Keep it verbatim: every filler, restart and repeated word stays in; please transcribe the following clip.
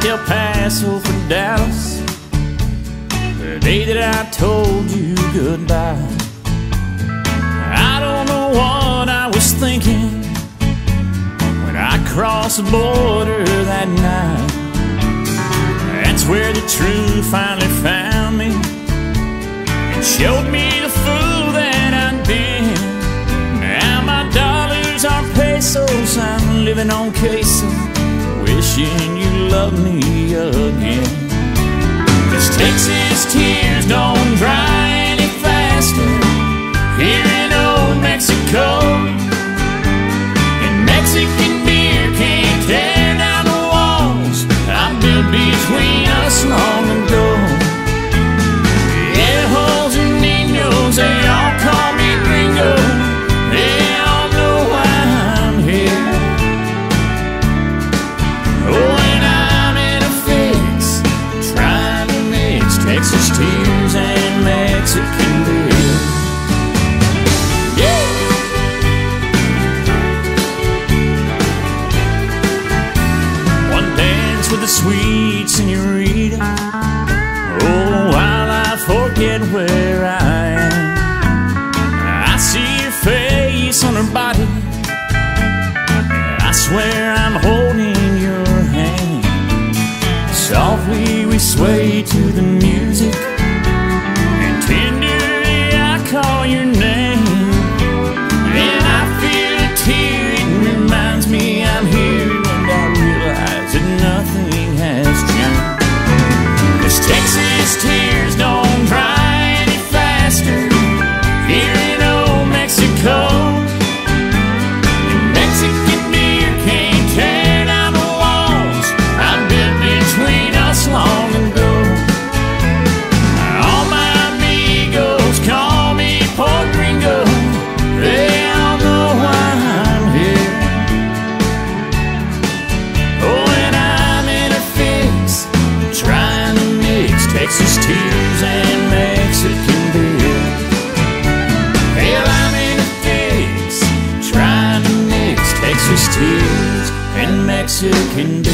left El Paso for Dallas the day that I told you goodbye. I don't know what I was thinking when I crossed the border that night. That's where the truth finally found me and showed me the fool that I'd been. Now my dollars are pesos, I'm living on queso, wishing you loved me again. 'Cause Texas tears don't dry any faster here in old Mexico, and Mexican beer can't tear down the walls I built between us long ago. Viejos and niños, they all call me gringo, they all know why I'm here. Oh, and I'm in a fix, trying to mix Texas tears and Mexican beer. Yeah. One dance with the sweet senorita, oh, while I forget where I am, I see your face on her body, I swear I'm holding your hand. Softly we sway to the music, and tenderly I call your name. And I feel a tear, it reminds me I'm here, and I realize that nothing has changed. 'Cause Texas tears don't dry any faster here in old Mexico, and Mexican beer can't tear down the walls I built between us long ago. All my amigos call me poor gringo, they all know why I'm here. Oh, and I'm in a fix, trying to mix Texas tears and Mexican beer. Hell, I'm in a fix, trying to mix Texas tears and Mexican beer.